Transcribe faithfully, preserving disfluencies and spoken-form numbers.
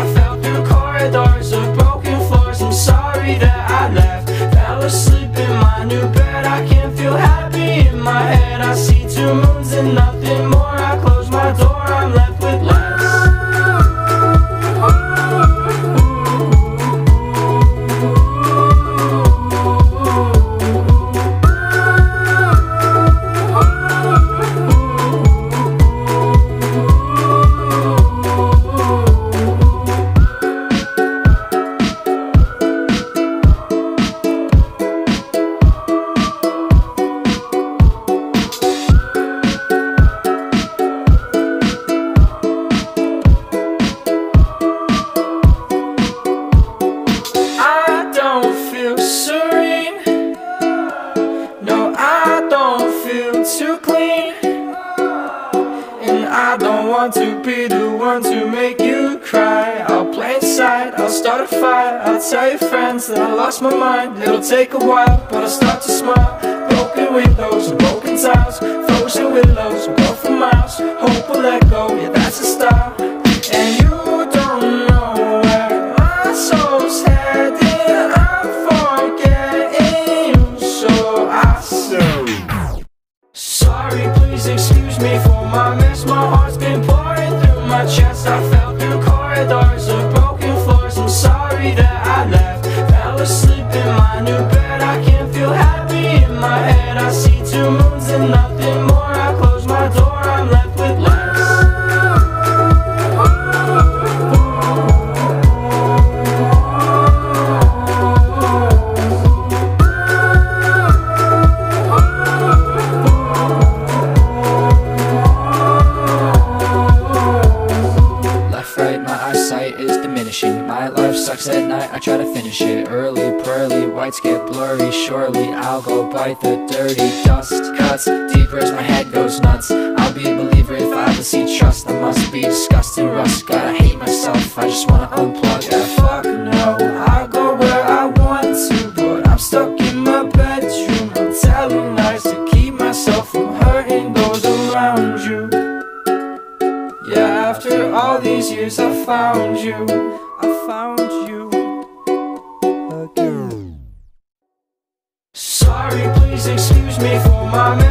fell through corridors of broken floors. I'm sorry that I left, fell asleep in my new bed. I can't feel happy in my head. I see two moons and nothing more. I close my door, I'm left with less. Too clean, and I don't want to be the one to make you cry. I'll play inside, I'll start a fire, I'll tell your friends that I lost my mind. It'll take a while, but I'll start to smile. Broken windows and broken tiles, frozen willows, go for miles. Hope will let go, yeah, that's the style. And you don't know where my soul's headed. I'm forgetting you, so I say sorry, please excuse me for my mess. My heart's been pouring through my chest. I fell through corridors of broken floors. I'm sorry that I left, fell asleep in my new bed. I can't feel happy in my head. I see two moons and nothing more. I close my door, I'm left with less. My life sucks at night, I try to finish it early, pearly, whites get blurry. Surely I'll go bite the dirty dust. Cuts deeper as my head goes nuts. I'll be a believer if I ever see trust. I must be disgusting rust. Gotta hate myself, I just wanna unplug. Yeah, fuck no, I'll go where I want to, but I'm stuck in my bedroom. I'm telling lies to keep myself from hurting those around you. Yeah, after all these years I found you, I found you again. Sorry, please excuse me for my